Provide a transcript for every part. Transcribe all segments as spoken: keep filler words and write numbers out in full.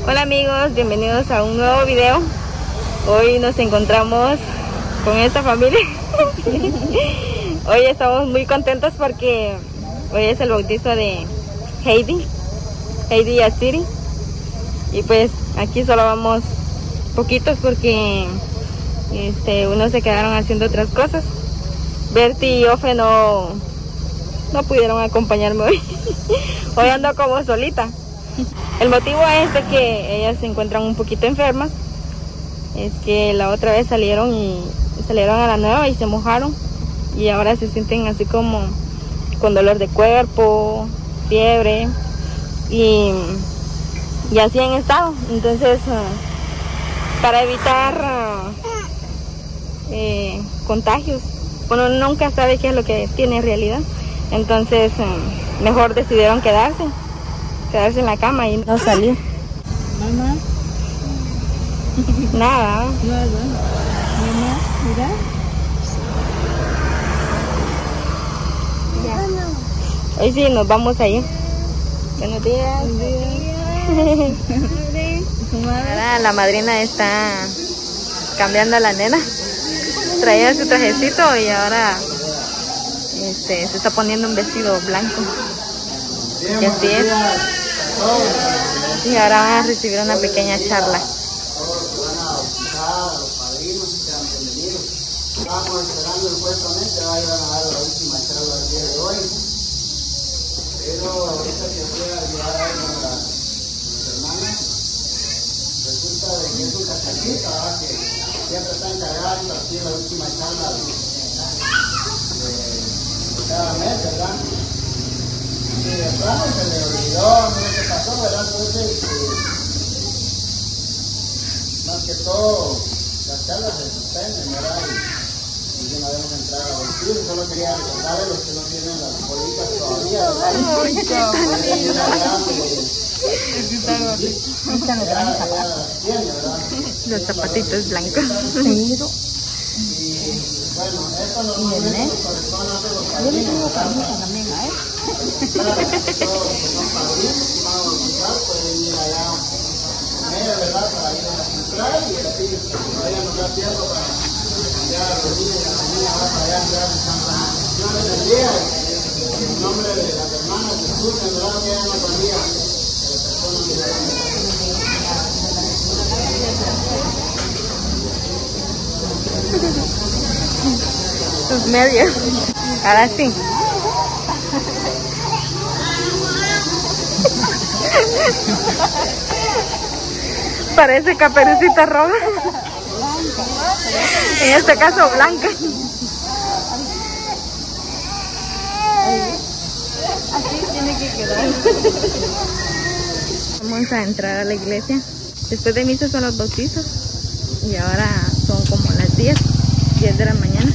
Hola amigos, bienvenidos a un nuevo video. Hoy nos encontramos con esta familia. Hoy estamos muy contentos porque hoy es el bautizo de Heidi, Heidi y Asiri. Y pues aquí solo vamos poquitos porque este, unos se quedaron haciendo otras cosas. Bertie y Ofe no, no pudieron acompañarme hoy. Hoy ando como solita. El motivo es de que ellas se encuentran un poquito enfermas. Es que la otra vez salieron y salieron a la nueva y se mojaron. Y ahora se sienten así como con dolor de cuerpo, fiebre. Y, y así han estado. Entonces, uh, para evitar uh, eh, contagios, uno nunca sabe qué es lo que tiene en realidad. Entonces, uh, mejor decidieron quedarse. Quedarse en la cama y no salir. Mamá. Nada. Nada. Mamá, mira. Ya. Hoy sí nos vamos a ir. Buenos días. Buenos días. Ahora la madrina está cambiando a la nena. Traía su trajecito y ahora este, se está poniendo un vestido blanco. Y así es. Y ahora van a recibir una pequeña charla. Estamos esperando supuestamente vayan a dar la última charla del día de hoy. Pero ahorita que fue a llevar a las hermanas, resulta de que es un casallita, ¿verdad? Que siempre está encargado así la última charla de, de cada mes, ¿verdad? Y de plano se le olvidó, no sé qué pasó, ¿verdad? Entonces, eh, más que todo, las charlas se suspenden, ¿verdad? Y, y ya no debemos entrar a vestir, solo quería recordarles los que no tienen las bolitas todavía, ¿verdad? Ay, qué los zapatitos blancos. Bueno, esto normalmente corresponde a los padrinos. También, ¿eh? Claro, todos son padrinos, si van a bautizar, pueden ir allá con ella, ¿verdad? Para ir a la central y así, todavía nos da tiempo para cambiar a los niños y a la niña, va para allá a dar sus santificaciones del día. En nombre de las hermanas de Jesús, en verdad que ella nos valía de personas que Sus medios. Ahora sí. Parece Caperucita Roja. En este caso blanca. Así tiene que quedar. Vamos a entrar a la iglesia. Después de misa son los bautizos. Y ahora son como las diez, diez de la mañana.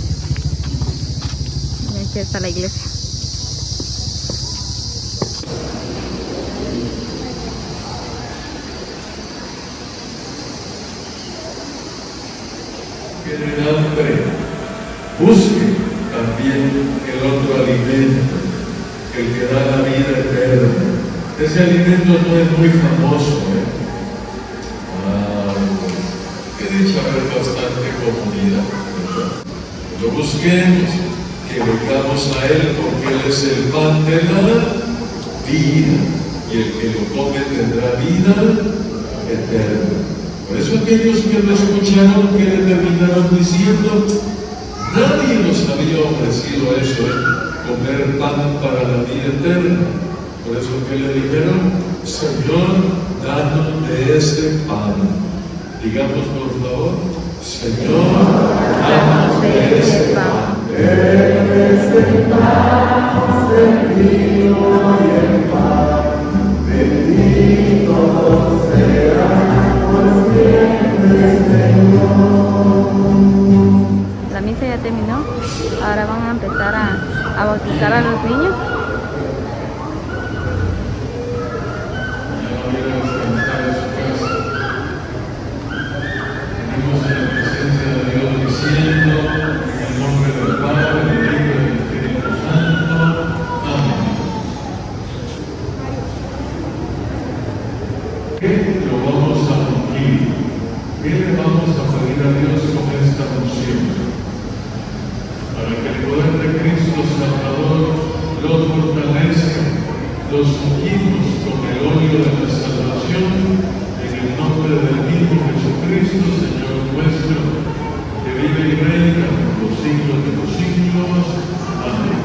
Y aquí está la iglesia. Tienen hambre, busquen también el otro alimento, el que da la vida eterna. Ese alimento no es muy famoso, ¿eh? Ah, que dicha haber bastante comunidad, ¿verdad? Lo busquemos, que vengamos a Él, porque Él es el pan de la vida, y el que lo come tendrá vida eterna. Por eso aquellos que lo escucharon, que le terminaron diciendo, nadie nos había ofrecido eso, ¿eh? Comer pan para la vida eterna. Por eso que le dijeron, Señor, danos de este pan. Digamos por favor, Señor, danos de este pan. Él es el pan, el vino y el pan, bendito será. La misa ya terminó. Ahora van a empezar a, a bautizar a los niños. Venimos en la presencia de Dios diciendo, en el nombre del Padre, del Hijo y del Espíritu Santo. Amén. lo vamos a cumplir? ¿Qué le vamos a pedir a Dios con esta moción? Para que el poder de Cristo Salvador los fortalezca, los ungimos con el óleo de la salvación, en el nombre del mismo Jesucristo, Señor nuestro, que vive y reina por los siglos de los siglos. Amén.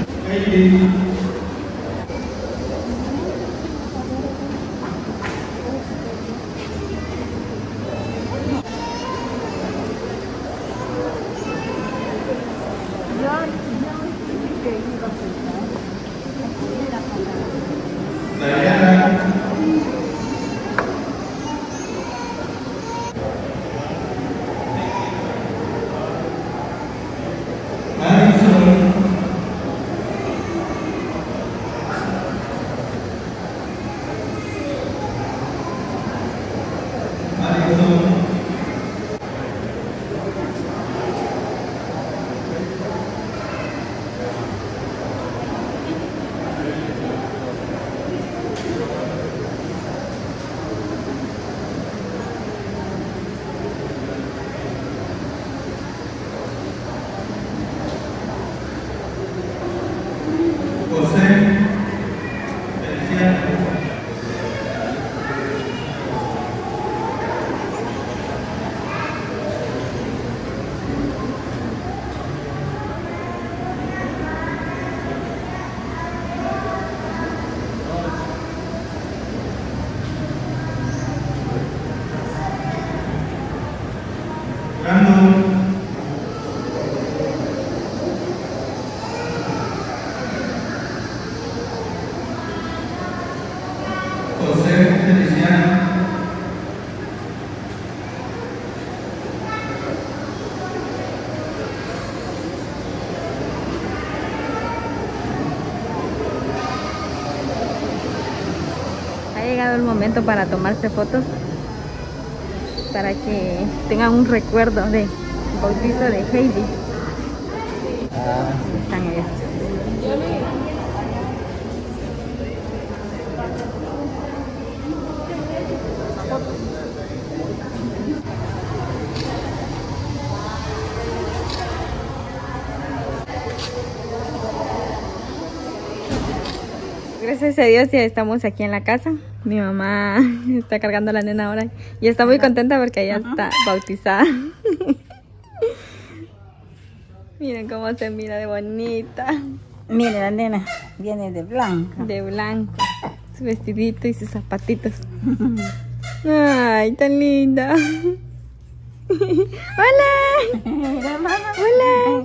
Ha llegado el momento para tomarse fotos, para que tengan un recuerdo de bautizo de Heidi. Están ellos. Gracias a Dios ya estamos aquí en la casa. Mi mamá está cargando a la nena ahora y está muy contenta porque ella está bautizada. Miren cómo se mira de bonita. Mire, la nena viene de blanco. De blanco. Su vestidito y sus zapatitos. Ay, tan linda. Hola. Mira, mamá. Hola.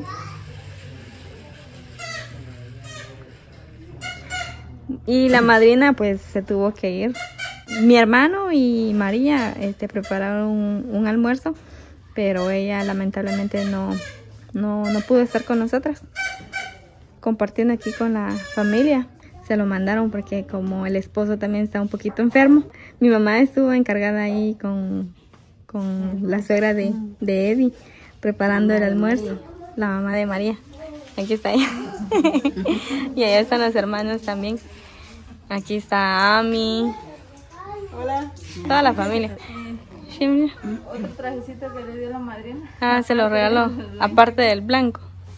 Y la madrina pues se tuvo que ir. Mi hermano y María este, prepararon un, un almuerzo, pero ella lamentablemente no, no, no pudo estar con nosotras, compartiendo aquí con la familia. Se lo mandaron porque como el esposo también está un poquito enfermo. Mi mamá estuvo encargada ahí con, con la suegra de, de Eddie, preparando el almuerzo, la mamá de María. Aquí está ella. Y allá están los hermanos también. Aquí está Ami. Hola. Toda la familia. Sí, mira. Otro trajecito que le dio la madrina. Ah, se lo regaló. Aparte del blanco.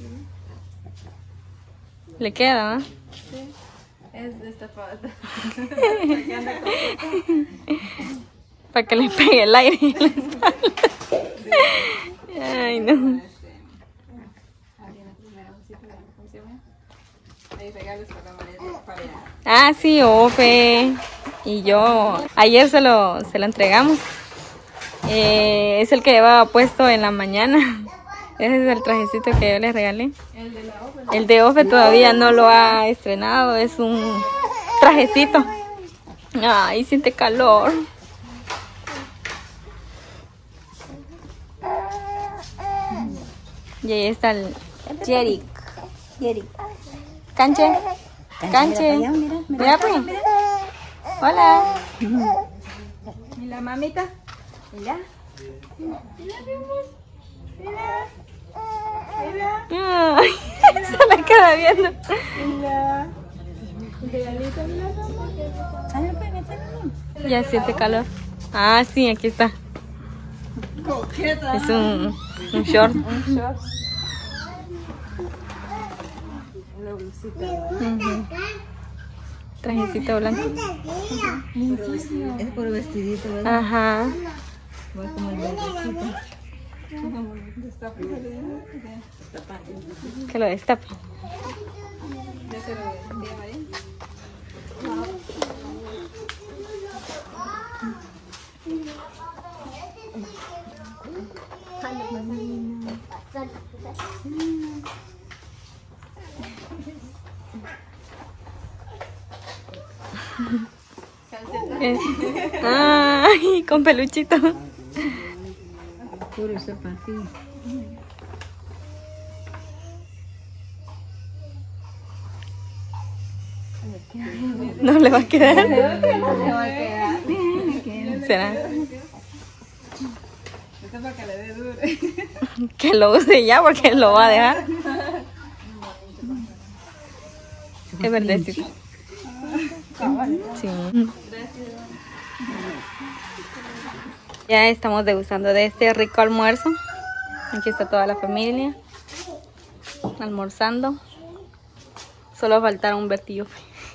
Le queda, ¿no? Sí. Es de esta pata. Para que le pegue el aire en la espalda. Ay, no. Ah, sí, Ofe y yo. Ayer se lo, se lo entregamos. Eh, es el que llevaba puesto en la mañana. Ese es el trajecito que yo les regalé. El de la Ofe. El de Ofe todavía no lo ha estrenado. Es un trajecito. Ay, siente calor. Y ahí está el Jeric. Jeric. Canche. Canche. Mira, mira, Mira, pues. Hola. ¿Y la mamita? Mira. Ay, se la queda viendo. Mira. Regalito, mira. Ya siente calor. Ah, sí, aquí está. Coqueta. Es un, un short. Un short. La blusita. Ujú. Trajecito blanco. Es por vestidito, ¿verdad? Ajá. Va como el verdecito. Que lo destape. Ya se lo envía María. Es- Ay, con peluchito. Puro zapatillo. No le va a quedar. No le va a quedar. ¿Será? Esto es para que le dé duro. Que lo use ya porque lo va a dejar. Es verdecito. Sí. Ya estamos degustando de este rico almuerzo. Aquí está toda la familia almorzando. Solo faltaron un Bertillo.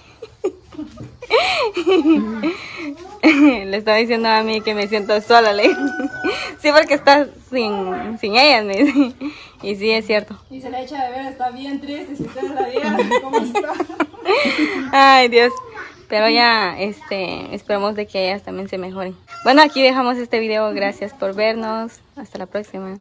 Le estaba diciendo a mí que me siento sola, le dije. Sí, porque está sin, sin ellas, me dice. Y sí, es cierto. Y se le echa de ver, está bien triste. Si ustedes la vieran, ¿cómo está? Ay, Dios. Pero ya, este, esperamos de que ellas también se mejoren. Bueno, aquí dejamos este video. Gracias por vernos. Hasta la próxima.